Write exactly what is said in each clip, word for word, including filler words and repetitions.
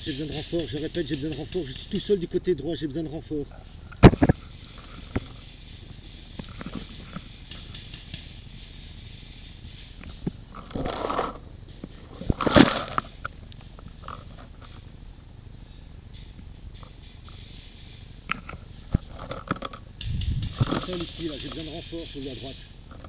j'ai besoin de renfort, je répète, j'ai besoin de renfort, je suis tout seul du côté droit, j'ai besoin de renfort. Je suis seul ici, là, j'ai besoin de renfort sur la droite.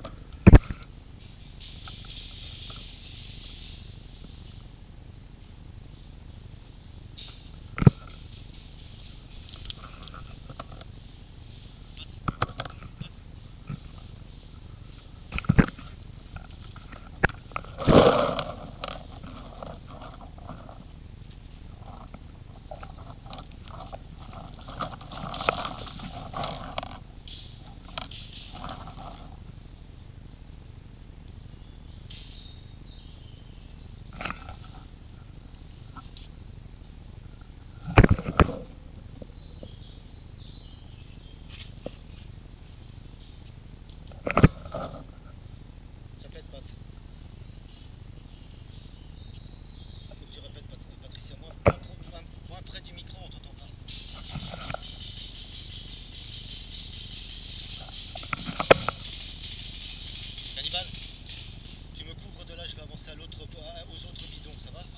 Tu me couvres de là, je vais avancer à l'autre, aux autres bidons, ça va?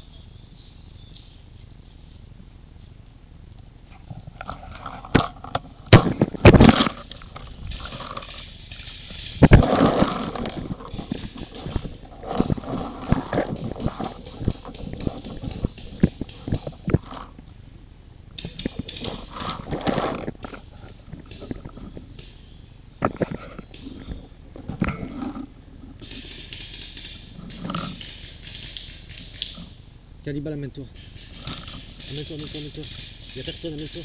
Cannibale, amène-toi. Amène-toi, amène-toi, amène-toi. Il n'y a personne, amène-toi.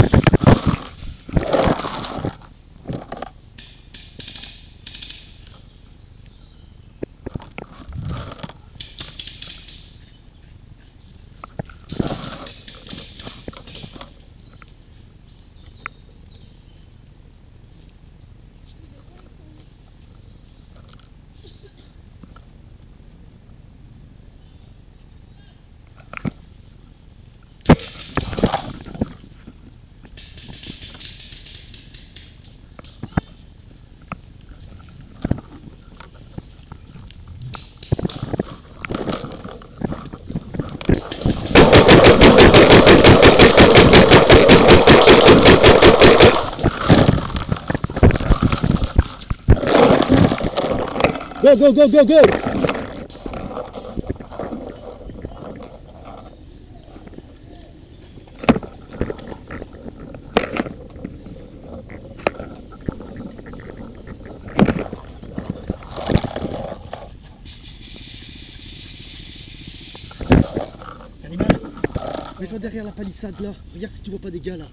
Go, go, go, go, go! Cannibale, mets-toi derrière la palissade là. Regarde si tu vois pas des gars là.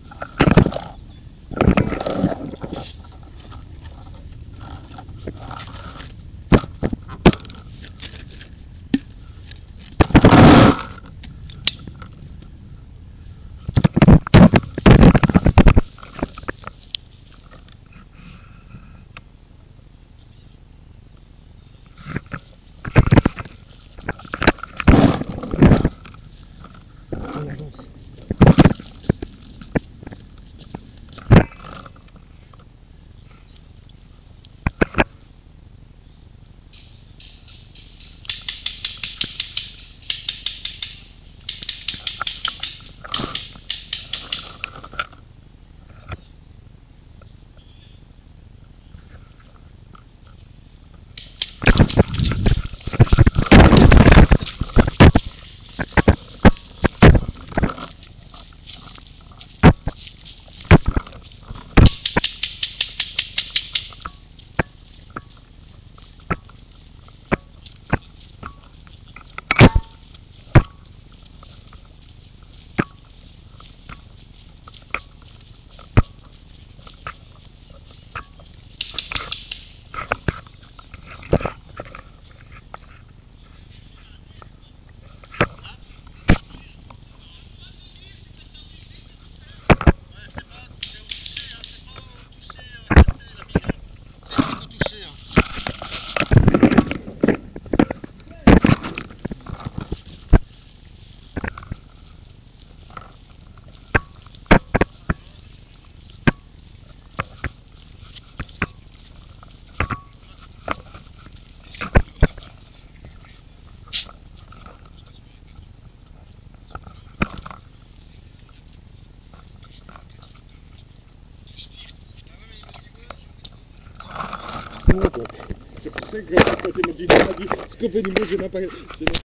avec moi, donc. C'est pour ça que quand il m'a dit, il m'a dit, ce qu'on peut nous, je n'ai pas.